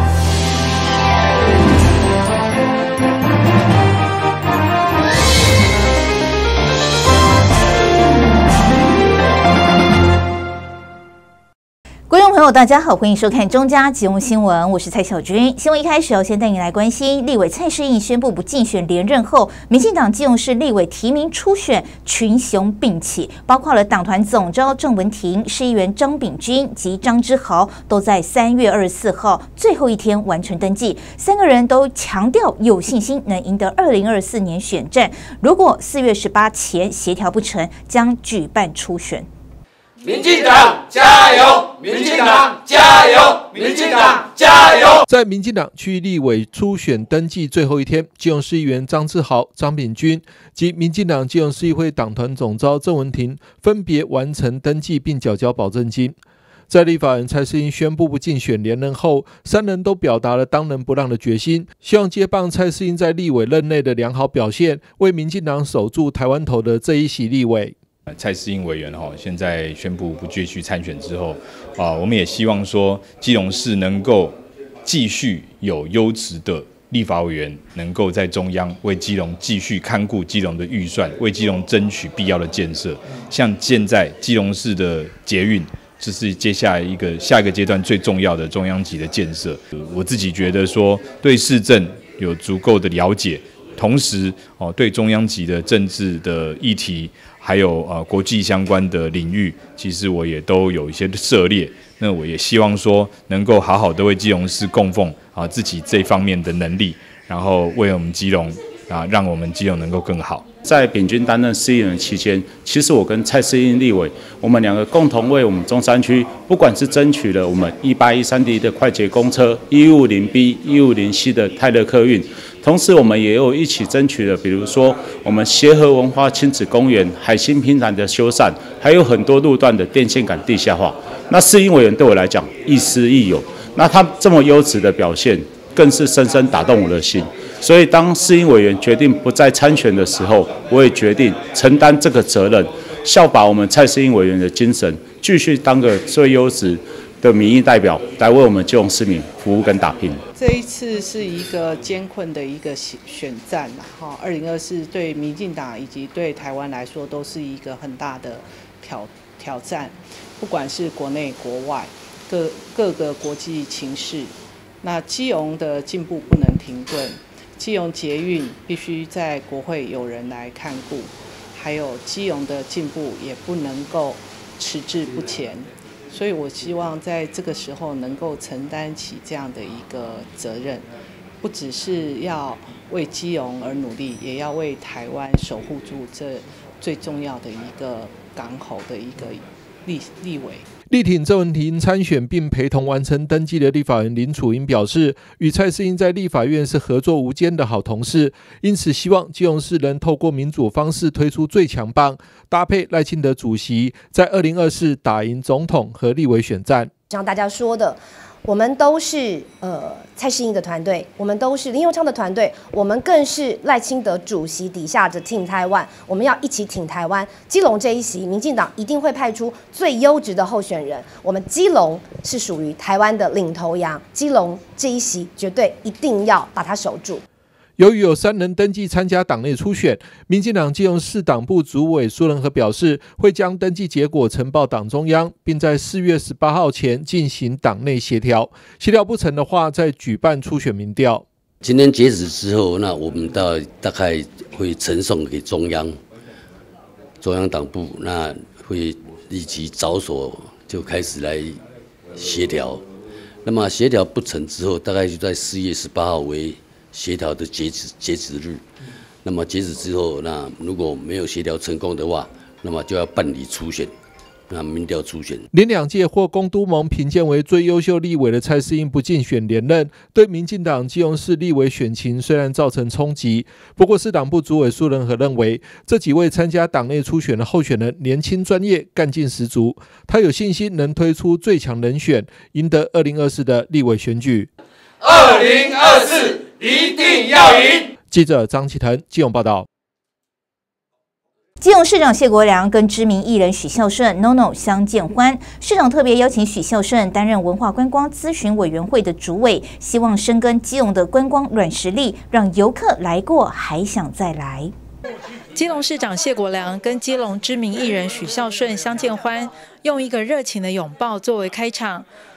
朋友，大家好，欢迎收看中嘉即用新闻，我是蔡小军。新闻一开始要先带你来关心，立委蔡适应宣布不竞选连任后，民进党基隆市立委提名初选群雄并起，包括了党团总召郑文婷、市议员张炳军及张之豪，都在三月二十四号最后一天完成登记。三个人都强调有信心能赢得二零二四年选战，如果四月十八前协调不成，将举办初选。 民进党加油！民进党加油！民进党加油！ 在民进党区立委初选登记最后一天，基隆市议员张志豪、张炳军及民进党基隆市议会党团总召郑文婷分别完成登记并缴交保证金。在立法院蔡适应宣布不竞选连任后，三人都表达了当仁不让的决心，希望接棒蔡适应在立委任内的良好表现，为民进党守住台湾头的这一席立委。 蔡适应委员哈，现在宣布不继续参选之后，啊，我们也希望说基隆市能够继续有优质的立法委员，能够在中央为基隆继续看顾基隆的预算，为基隆争取必要的建设。像现在基隆市的捷运，这是接下来一个下一个阶段最重要的中央级的建设。我自己觉得说，对市政有足够的了解，同时哦，对中央级的政治的议题。还有呃国际相关的领域，其实我也都有一些涉猎。那我也希望说，能够好好的为基隆市供奉啊自己这方面的能力，然后为我们基隆啊，让我们基隆能够更好。 在炳军担任市议员期间，其实我跟蔡适应立委，我们两个共同为我们中山区，不管是争取了我们一八一三 D 的快捷公车、一五零 B、一五零 C 的泰勒客运。同时，我们也有一起争取了，比如说我们协和文化亲子公园、海星平台的修缮，还有很多路段的电线杆地下化。那适应委员对我来讲亦师亦友，那他这么优质的表现，更是深深打动我的心。所以，当适应委员决定不再参选的时候，我也决定承担这个责任，效法我们蔡适应委员的精神，继续当个最优质的民意代表，来为我们基隆市民服务跟打拼。 这一次是一个艰困的一个选战啦，哈，二零二四对民进党以及对台湾来说都是一个很大的挑挑战，不管是国内国外各各个国际情势，那基隆的进步不能停顿，基隆捷运必须在国会有人来看顾，还有基隆的进步也不能够迟滞不前。所以我希望在这个时候能够承担起这样的一个责任，不只是要为基隆而努力，也要为台湾守护住这最重要的一个港口的一个立立委。 力挺郑文婷参选并陪同完成登记的立法人林楚英表示，与蔡适应在立法院是合作无间的好同事，因此希望基隆市能透过民主方式推出最强棒，搭配赖清德主席，在二零二四打赢总统和立委选战。 像大家说的，我们都是呃蔡适应的团队，我们都是林右昌的团队，我们更是赖清德主席底下的挺台湾，我们要一起挺台湾。基隆这一席，民进党一定会派出最优质的候选人，我们基隆是属于台湾的领头羊，基隆这一席绝对一定要把它守住。 由于有三人登记参加党内初选，民进党基隆市党部主委苏仁和表示，会将登记结果呈报党中央，并在四月十八号前进行党内协调，协调不成的话，再举办初选民调。 今天截止之后，那我们到大概会呈送给中央，中央党部，那会立即着手就开始来协调。那么协调不成之后，大概就在四月十八号为协调的截止截止日，那么截止之后，那如果没有协调成功的话，那么就要办理初选，那民调初选。 连两届获公都盟评鉴为最优秀立委的蔡适应不竞选连任，对民进党基隆市立委选情虽然造成冲击，不过市党部主委苏仁和认为，这几位参加党内初选的候选人年轻专业，干劲十足，他有信心能推出最强人选，赢得二零二四的立委选举。 二零二四一定要赢！ 记者张启腾基隆报道。 基隆市长谢国良跟知名艺人许孝顺 N O N O 相见欢，市长特别邀请许孝顺担任文化观光咨询委员会的主委，希望深耕基隆的观光软实力，让游客来过还想再来。 基隆市长谢国良跟基隆知名艺人许孝顺相见欢，用一个热情的拥抱作为开场。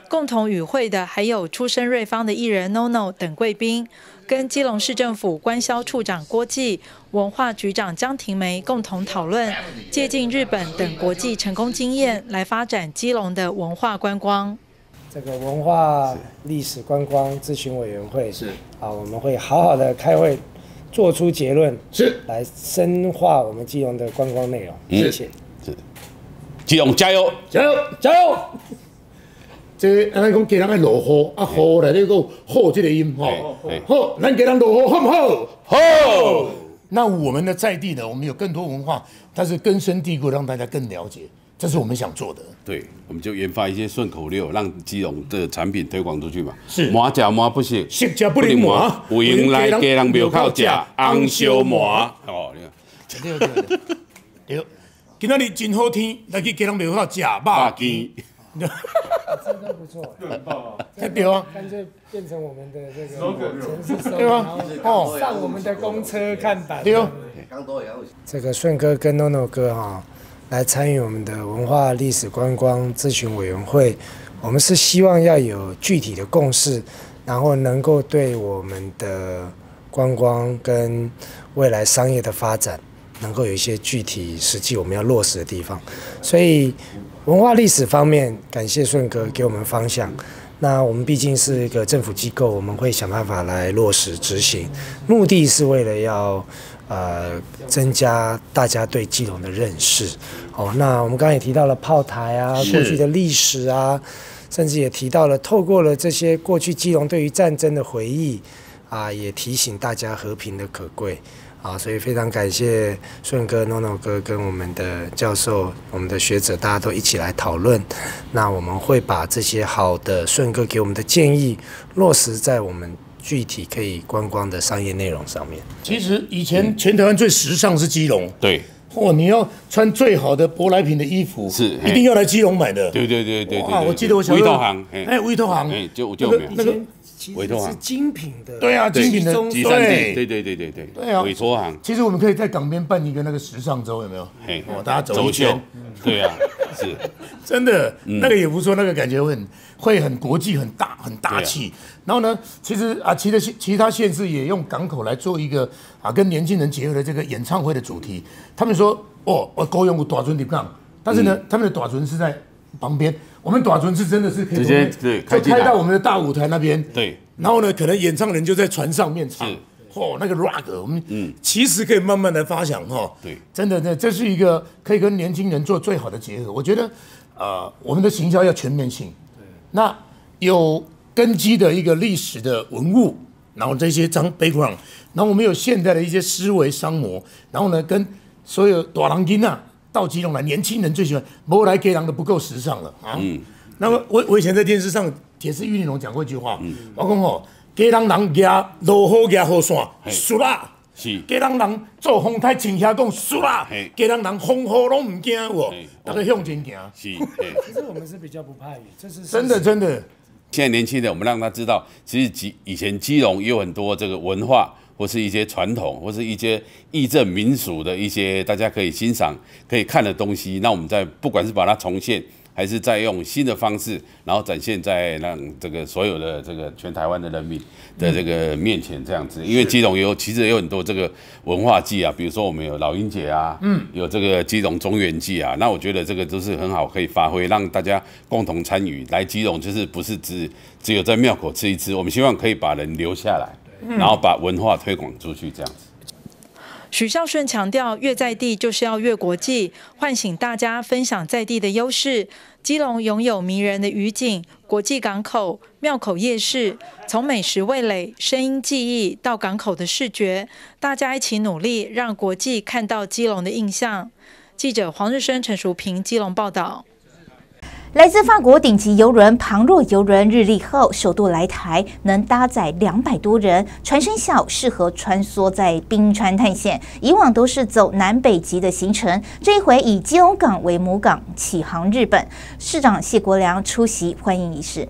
共同与会的还有出身瑞芳的艺人 NONO 等贵宾，跟基隆市政府官销处长郭记、文化局长江庭梅共同讨论，借鉴日本等国际成功经验来发展基隆的文化观光。 这个文化历史观光咨询委员会是啊，我们会好好的开会，做出结论，是来深化我们基隆的观光内容。谢谢。 是，基隆加油， 加油，加油！这安尼讲，家人爱落雨，啊雨内底个雨这个音吼，好，咱家人落雨好不好？好。那我们的在地呢，我们有更多文化，但是根深蒂固，让大家更了解，这是我们想做的。 对，我们就研发一些顺口溜，让基隆的产品推广出去嘛。 是， 麻食麻不食， 食食不能麻， 有闲来家人庙口食红烧麻。哦， 对对对对，今仔日真好天，来去家人庙口食肉羹。 这都不错， 很棒啊！对啊， 干脆变成我们的这个城市 slogan， 然后哦上我们的公车看板。 对哦， 这个顺哥跟 NONO 哥哈来参与我们的文化历史观光咨询委员会，我们是希望要有具体的共识，然后能够对我们的观光跟未来商业的发展能够有一些具体实际我们要落实的地方，所以。文化历史方面，感谢顺哥给我们方向。那我们毕竟是一个政府机构，我们会想办法来落实执行，目的是为了要呃增加大家对基隆的认识。哦，那我们刚才也提到了炮台啊，过去的历史啊，甚至也提到了透过了这些过去基隆对于战争的回忆啊，也提醒大家和平的可贵。啊，所以非常感谢顺哥、NONO 哥跟我们的教授、我们的学者，大家都一起来讨论。那我们会把这些好的顺哥给我们的建议落实在我们具体可以观光的商业内容上面。 其实以前全台湾最时尚是基隆， 对。 哦，你要穿最好的舶来品的衣服， 是一定要来基隆买的。 对对对对对。 哇，我记得我小时候， 委托行， 哎，委托行， 哎，就就没有那个。 委托行是精品的， 对啊，精品的集散地，对对对对对， 对啊， 委托行。 其实我们可以在港边办一个那个时尚周，有没有？ 嘿， 哦，大家走一圈， 对啊，是， 真的，那个也不错，那个感觉会很会很国际、很大、很大气。然后呢，其实啊，其他其他县市也用港口来做一个啊，跟年轻人结合的这个演唱会的主题。他们说，哦，我高雄有大船的港，但是呢，他们的大船是在旁边，我们大船是真的是可以直接对就开到我们的大舞台那边， 对。 然后呢，可能演唱人就在船上面唱，哦，那个 rock， 我们嗯，其实可以慢慢的发想哈， 对， 真的，这这是一个可以跟年轻人做最好的结合。我觉得，呃，我们的行销要全面性，对，那有根基的一个历史的文物，然后这些张 background， 然后我们有现代的一些思维商模，然后呢，跟所有大人囡啊到基隆来，年轻人最喜欢，没来给人的不够时尚了啊。嗯，那么我我以前在电视上。也是玉玲珑讲过一句话，嗯、我讲哦，家人人行落雨行雨伞，输啦；是家人人做风台穿遐讲输啦；家人人风雨拢唔惊喎，大家向前行。 是， 其实我们是比较不怕雨，这是真的真的。 现在年轻人，我们让他知道，其实基以前基隆也有很多这个文化，或是一些传统，或是一些义政民俗的一些大家可以欣赏、可以看的东西。那我们在不管是把它重现。还是再用新的方式，然后展现在让这个所有的这个全台湾的人民的这个面前这样子。因为基隆有其实也有很多这个文化祭啊，比如说我们有老鹰节啊，嗯，有这个基隆中元祭啊，那我觉得这个都是很好可以发挥，让大家共同参与。来基隆就是不是只只有在庙口吃一吃，我们希望可以把人留下来，然后把文化推广出去这样子。 许孝顺强调，越在地就是要越国际，唤醒大家分享在地的优势。基隆拥有迷人的渔景、国际港口、庙口夜市，从美食味蕾、声音记忆到港口的视觉，大家一起努力，让国际看到基隆的印象。记者黄日升、陈淑平，基隆报道。 来自法国顶级邮轮庞若邮轮日丽号首度来台，能搭载两百多人，船身小，适合穿梭在冰川探险。以往都是走南北极的行程，这一回以基隆港为母港，启航日本。市长谢国良出席欢迎仪式。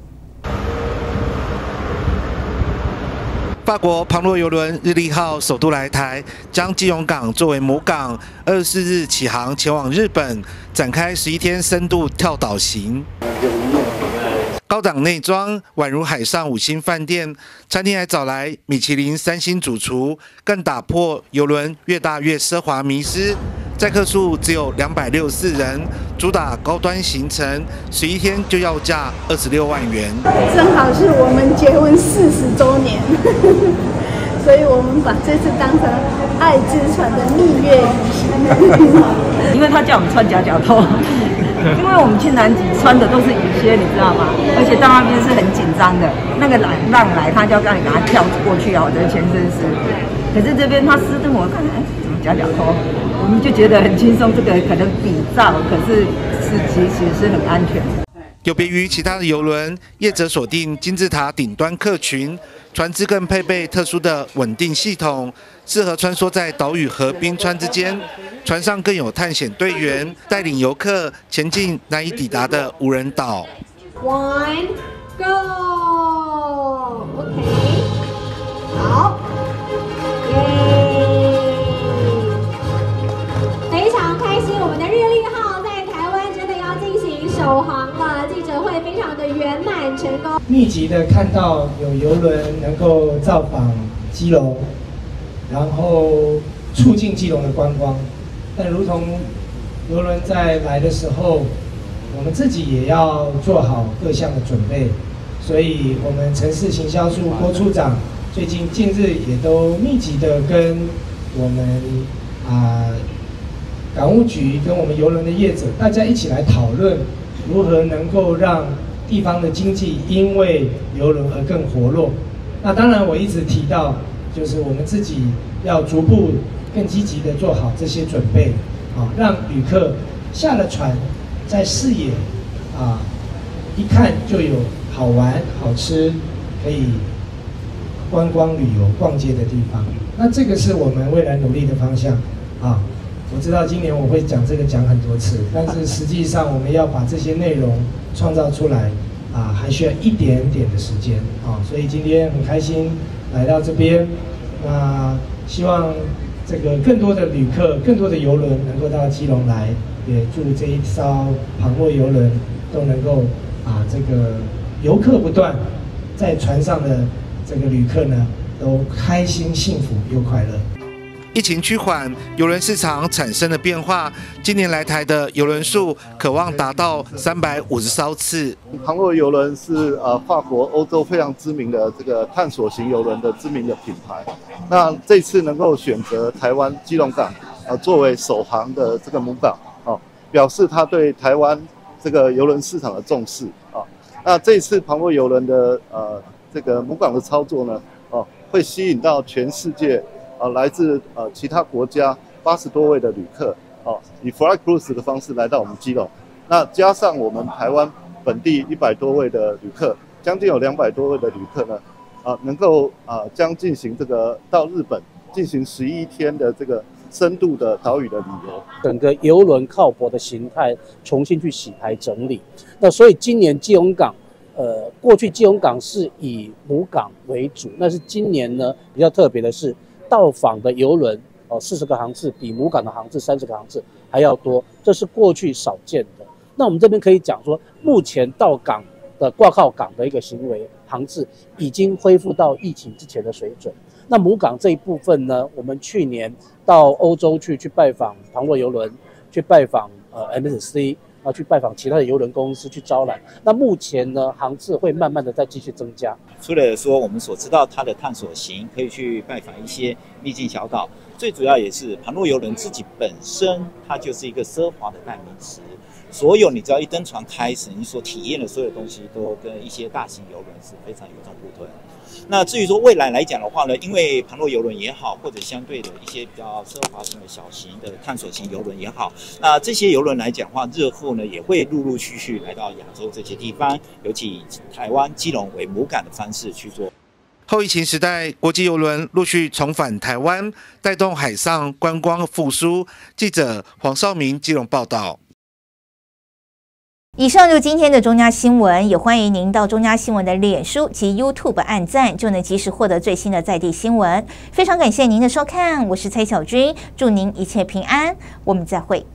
法国庞若邮轮日丽号首度来台，将基隆港作为母港，二十四日启航前往日本，展开十一天深度跳岛行。 高档内装宛如海上五星饭店，餐厅还找来米其林三星主厨，更打破邮轮越大越奢华迷思。载客数只有两百六十四人，主打高端行程，十一天就要价二十六万元。 正好是我们结婚四十周年，所以我们把这次当成爱之船的蜜月旅行。 因为他叫我们穿夹脚拖。因为我们去南极穿的都是雨靴，你知道吗？而且到那边是很紧张的，那个浪浪来，他就要让你把它跳过去啊，我的全身湿。可是这边他湿的，我看哎怎么夹脚拖，我们就觉得很轻松。这个可能比照，可是是其实是很安全。 有别于其他的邮轮，业者锁定金字塔顶端客群，船只更配备特殊的稳定系统，适合穿梭在岛屿和冰川之间。船上更有探险队员带领游客前进难以抵达的无人岛。 One, go. OK， 好，耶！非常开心，我们的日丽号在台湾真的要进行首航了，记者会非常的圆满成功。 密集的看到有邮轮能够造访基隆，然后促进基隆的观光。但如同邮轮在来的时候，我们自己也要做好各项的准备。所以，我们城市行销处郭处长最近近日也都密集的跟我们啊、呃、港务局跟我们邮轮的业者，大家一起来讨论如何能够让地方的经济因为邮轮而更活络。那当然，我一直提到，就是我们自己要逐步更积极的做好这些准备，啊，让旅客下了船，在视野啊一看就有好玩、好吃，可以观光旅游、逛街的地方。那这个是我们未来努力的方向啊。我知道今年我会讲这个讲很多次，但是实际上我们要把这些内容创造出来啊，还需要一点点的时间啊。所以今天很开心来到这边，那希望这个更多的旅客、更多的邮轮能够到基隆来，也祝这一艘庞若邮轮都能够啊，这个游客不断，在船上的这个旅客呢，都开心、幸福又快乐。 疫情趋缓，邮轮市场产生了变化。今年来台的邮轮数可望达到三百五十艘次。 庞若邮轮是呃法国、欧洲非常知名的这个探索型邮轮的知名的品牌。那这次能够选择台湾基隆港呃作为首航的这个母港哦，表示他对台湾这个邮轮市场的重视啊。那这次庞若邮轮的呃这个母港的操作呢，哦会吸引到全世界。呃，来自呃其他国家八十多位的旅客，哦，以 Fly Cruise 的方式来到我们基隆，那加上我们台湾本地一百多位的旅客，将近有两百多位的旅客呢，啊，能够啊将进行这个到日本进行十一天的这个深度的岛屿的旅游， 整个邮轮靠泊的形态重新去洗牌整理。那所以今年基隆港，呃，过去基隆港是以母港为主，那是今年呢比较特别的是。到访的邮轮哦，四十个航次比母港的航次三十个航次还要多，这是过去少见的。那我们这边可以讲说，目前到港的挂靠港的一个行为航次已经恢复到疫情之前的水准。那母港这一部分呢，我们去年到欧洲去去拜访庞若邮轮，去拜访呃 M S C。啊，去拜访其他的邮轮公司去招揽。那目前呢，航次会慢慢的再继续增加。 除了说我们所知道它的探索型，可以去拜访一些秘境小岛，最主要也是庞若邮轮自己本身，它就是一个奢华的代名词。所有你只要一登船开始，你所体验的所有东西，都跟一些大型邮轮是非常与众不同。那至于说未来来讲的话呢，因为庞若邮轮也好，或者相对的一些比较奢华型的小型的探索型邮轮也好，那这些邮轮来讲的话，日后呢也会陆陆续续来到亚洲这些地方，尤其以台湾基隆为母港的方式去做。 后疫情时代，国际邮轮陆续重返台湾，带动海上观光复苏。记者黄少明基隆报道。 以上就是今天的中嘉新闻，也欢迎您到中嘉新闻的脸书及 YouTube 按赞，就能及时获得最新的在地新闻。非常感谢您的收看，我是蔡小君，祝您一切平安，我们再会。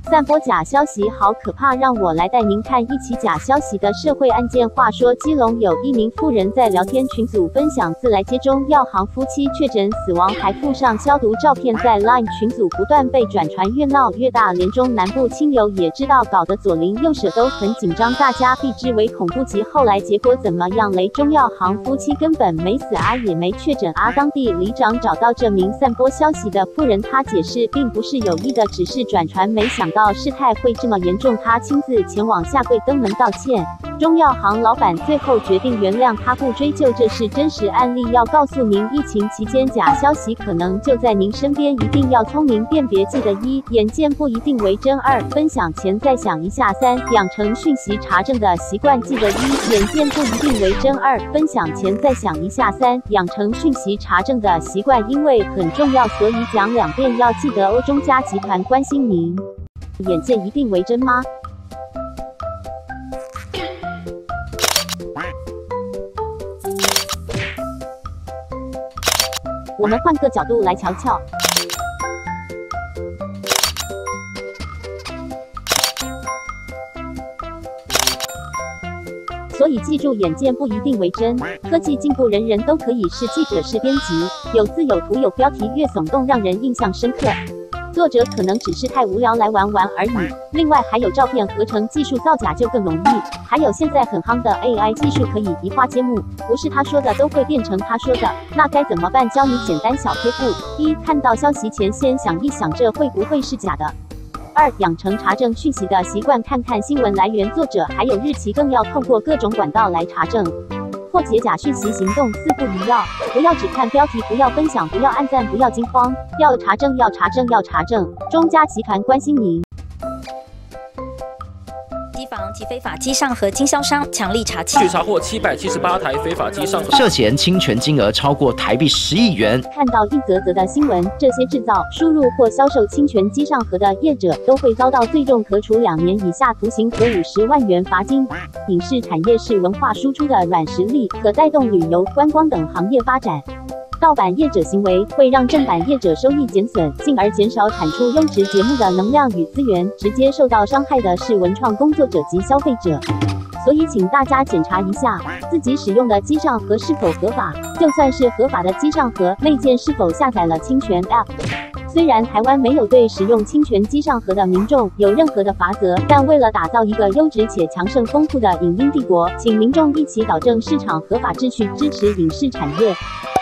散播假消息好可怕，让我来带您看一起假消息的社会案件。话说，基隆有一名妇人在聊天群组分享自来接中药行夫妻确诊死亡，还附上消毒照片，在 LINE 群组不断被转传，越闹越大。连中南部亲友也知道，搞得左邻右舍都很紧张，大家避之为恐怖极。后来结果怎么样嘞？中药行夫妻根本没死啊，也没确诊啊。当地里长找到这名散播消息的妇人，他解释并不是有意的，只是转传，没想到事态会这么严重，他亲自前往下跪登门道歉。中药行老板最后决定原谅他，不追究，这是真实案例。要告诉您，疫情期间假消息可能就在您身边，一定要聪明辨别。记得一，眼见不一定为真；二，分享前再想一下；三，养成讯息查证的习惯。记得一，眼见不一定为真；二，分享前再想一下；三，养成讯息查证的习惯，因为很重要，所以讲两遍，要记得哦。中嘉集团关心您，眼见一定为真吗？我们换个角度来瞧瞧。所以记住，眼见不一定为真。科技进步，人人都可以是记者、是编辑，有字有图有标题，越耸动让人印象深刻。作者可能只是太无聊来玩玩而已。另外还有照片合成技术，造假就更容易。还有现在很夯的 A I 技术，可以移花接木，不是他说的都会变成他说的。那该怎么办？教你简单小贴步：一、看到消息前先想一想，这会不会是假的？二、养成查证讯息的习惯，看看新闻来源、作者还有日期，更要透过各种管道来查证。破解假讯息行动四不一要：不要只看标题，不要分享，不要按赞，不要惊慌，要查证，要查证，要查证。中嘉集团关心您。 机房及非法机上盒经销商强力查缉， 据查获七百七十八台非法机上盒， 涉嫌侵权金额超过台币十亿元。 看到一则则的新闻，这些制造、输入或销售侵权机上盒的业者都会遭到最重可处两年以下徒刑和五十万元罚金。影视产业是文化输出的软实力，可带动旅游、观光等行业发展。盗版业者行为会让正版业者收益减损，进而减少产出优质节目的能量与资源，直接受到伤害的是文创工作者及消费者。所以请大家检查一下自己使用的机上盒是否合法，就算是合法的机上盒，内建是否下载了侵权 App。虽然台湾没有对使用侵权机上盒的民众有任何的罚则，但为了打造一个优质且强盛丰富的影音帝国，请民众一起导正市场合法秩序，支持影视产业。